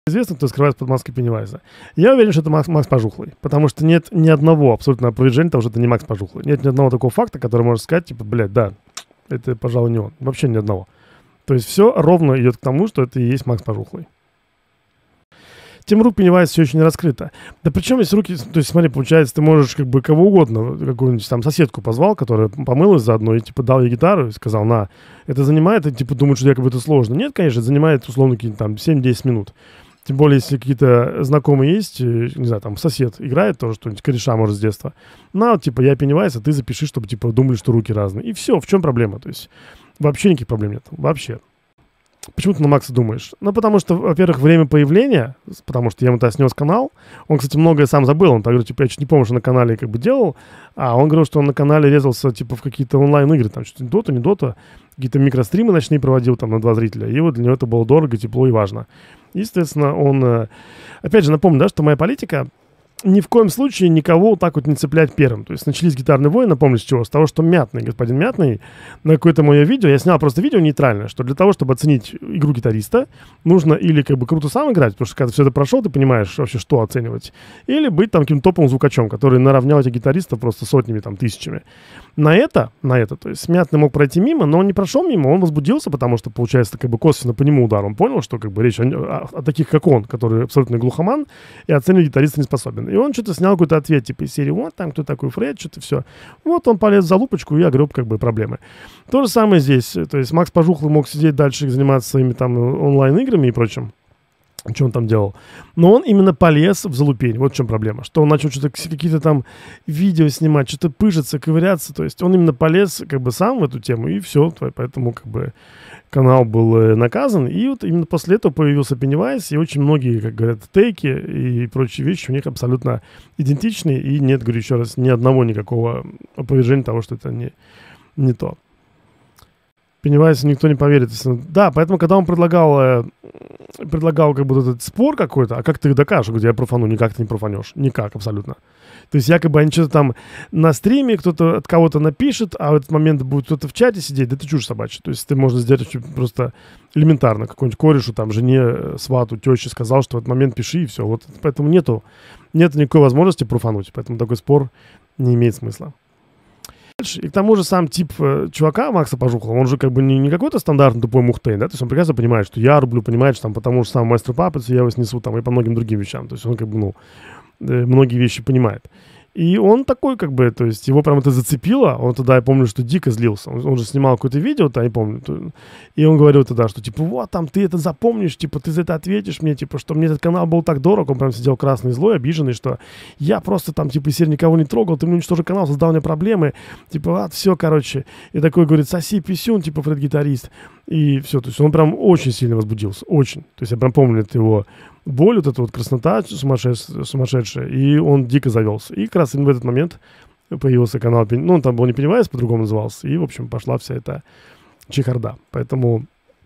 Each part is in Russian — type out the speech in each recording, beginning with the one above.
известно, кто скрывается под маской Пеннивайза. Я уверен, что это Макс Пожухлый, потому что нет ни одного абсолютно опровержения того, что это не Макс Пожухлый. Нет ни одного такого факта, который может сказать, типа, блядь, да, это, пожалуй, не он. Вообще ни одного. То есть все ровно идет к тому, что это и есть Макс Пожухлый. Тема рук Пеннивайза все еще не раскрыта. Да причем есть руки, то есть смотри, получается, ты можешь как бы кого угодно, какую-нибудь там соседку позвал, которая помылась заодно, и типа дал ей гитару и сказал, на, это занимает, и типа думают, что якобы это сложно. Нет, конечно, это занимает условно какие-то там 7-10 минут. Тем более, если какие-то знакомые есть, не знаю, там сосед играет тоже что-нибудь, кореша, может, с детства. На, вот, типа, я Пеннивайз, а ты запиши, чтобы, типа, думали, что руки разные. И все, в чем проблема? То есть вообще никаких проблем нет. Вообще. Почему ты на Макса думаешь? Ну, потому что, во-первых, время появления, потому что я ему-то снес канал. Он, кстати, многое сам забыл. Он так говорит, типа, я чуть не помню, что на канале как бы делал. А он говорил, что он на канале резался, типа, в какие-то онлайн-игры, там, что-то дота, не дота. Какие-то микростримы ночные проводил там на 2 зрителя. И вот для него это было дорого, тепло и важно. Естественно, он... Опять же, напомню, да, что моя политика... Ни в коем случае никого вот так вот не цеплять первым. То есть начались гитарные войны, напомню, с чего? С того, что Мятный, господин Мятный, на какое-то мое видео, я снял просто видео нейтральное, что для того, чтобы оценить игру гитариста, нужно или как бы круто сам играть, потому что когда все это прошел, ты понимаешь вообще, что оценивать, или быть там каким-то топовым звукачом, который наравнял этих гитаристов просто сотнями, там, тысячами. На это, то есть Мятный мог пройти мимо, но он не прошел мимо, он возбудился, потому что, получается, как бы косвенно по нему удар. Он понял, что как бы речь о таких, как он, который абсолютно глухоман, и оценивать гитариста не способен. И он что-то снял какой-то ответ, типа из серии, вот там кто такой Фред, что-то все. Вот он полез за лупочку и огреб как бы проблемы. То же самое здесь. То есть Макс Пожухлый мог сидеть дальше и заниматься своими там онлайн-играми и прочим. Что он там делал. Но он именно полез в залупень. Вот в чем проблема. Что он начал что-то, какие-то там видео снимать, что-то пыжиться, ковыряться. То есть он именно полез как бы сам в эту тему, и все. Поэтому как бы канал был наказан. И вот именно после этого появился Пеннивайз, и очень многие, как говорят, тейки и прочие вещи у них абсолютно идентичны. И нет, говорю еще раз, ни одного никакого опровержения того, что это не то. Пеннивайз никто не поверит. Да, поэтому, когда он предлагал как бы этот спор какой-то, а как ты их докажешь? Я говорю, я профану, никак ты не профанешь. Никак, абсолютно. То есть якобы они что-то там на стриме, кто-то от кого-то напишет, а в этот момент будет кто-то в чате сидеть, да ты чушь собачья. То есть ты можно сделать просто элементарно. Какой-нибудь корешу, там, жене, свату, теще сказал, что в этот момент пиши, и все. Вот поэтому нет никакой возможности профануть. Поэтому такой спор не имеет смысла. И к тому же сам тип чувака Макса Пожухлого, он же как бы не какой-то стандартный тупой мухтейн, да, то есть он прекрасно понимает, что я рублю, понимает, что там потому что сам мастер Папец, я его снесу там и по многим другим вещам, то есть он как бы, многие вещи понимает. И он такой, как бы, то есть его прям это зацепило. Он тогда, я помню, что дико злился. Он же снимал какое-то видео, я не помню. И он говорил тогда, что типа, вот там ты это запомнишь, типа, ты за это ответишь мне, типа, что мне этот канал был так дорог. Он прям сидел красный, злой, обиженный, что я просто там, типа, из серии никого не трогал, ты мне уничтожил канал, создал мне проблемы. Типа, все, короче. И такой говорит, соси писюн, типа, Фред-гитарист. И все, то есть он прям очень сильно возбудился, очень. То есть я прям помню это его боль, вот эта вот краснота сумасшедшая, и он дико завелся. И как раз в этот момент появился канал, он там был не Пеннивайз, по-другому назывался, и, в общем, пошла вся эта чехарда. Поэтому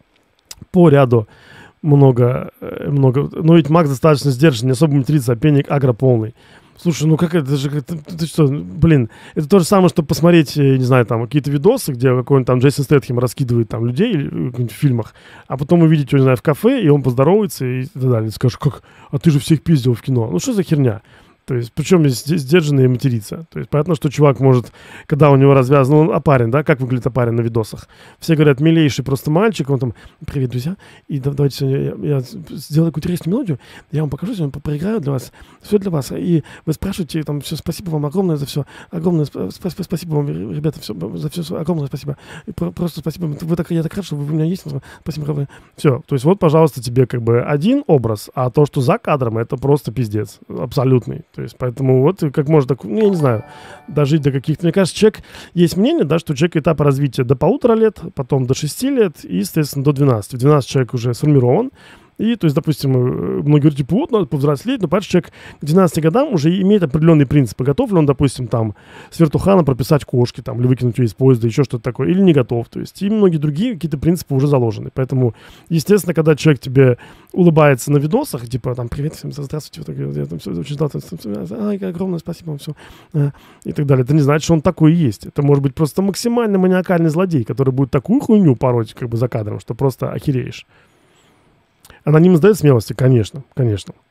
по ряду много, но ведь Макс достаточно сдержан, не особо матерится, а Пенник агрополный. Слушай, ну как это же, ты что, блин, это то же самое, что посмотреть, не знаю, там, какие-то видосы, где какой-нибудь там Джейсон Стэтхэм раскидывает там людей в фильмах, а потом увидеть его, не знаю, в кафе, и он поздоровается и так далее. И скажешь, как, а ты же всех пиздил в кино. Ну что за херня? То есть, причем здесь сдержанно и материться. То есть, понятно, что чувак может, когда у него развязан, он опарен, да, как выглядит опарен на видосах. Все говорят, милейший просто мальчик, он там, привет, друзья, и давайте сегодня я сделаю какую-то интересную мелодию, я вам покажу, сегодня проиграю для вас, все для вас. И вы спрашиваете, там, все, спасибо вам огромное за все, огромное спасибо вам, ребята, все, за все огромное спасибо. И просто спасибо, я так рад, что вы у меня есть, спасибо огромное. Все, то есть, вот, пожалуйста, тебе как бы один образ, а то, что за кадром, это просто пиздец, абсолютный. То есть, поэтому вот как можно так, я не знаю, дожить до каких-то... Мне кажется, человек... Есть мнение, да, что у человека этап развития до 1,5 лет, потом до 6 лет и, естественно, до 12. В 12 человек уже сформирован. И, то есть, допустим, многие говорят, типа, вот, надо повзрослеть, но, понимаешь, человек к 12 годам уже имеет определенные принципы. Готов ли он, допустим, там, с вертухана прописать кошки, там, или выкинуть ее из поезда, еще что-то такое, или не готов. То есть, и многие другие какие-то принципы уже заложены. Поэтому, естественно, когда человек тебе улыбается на видосах, типа, там, привет всем, здравствуйте, вот, я там все очень ждал, огромное спасибо вам, все, и так далее. Это не значит, что он такой и есть. Это может быть просто максимально маниакальный злодей, который будет такую хуйню пороть, как бы, за кадром, что просто охереешь. Анонимность дает смелости, конечно, конечно.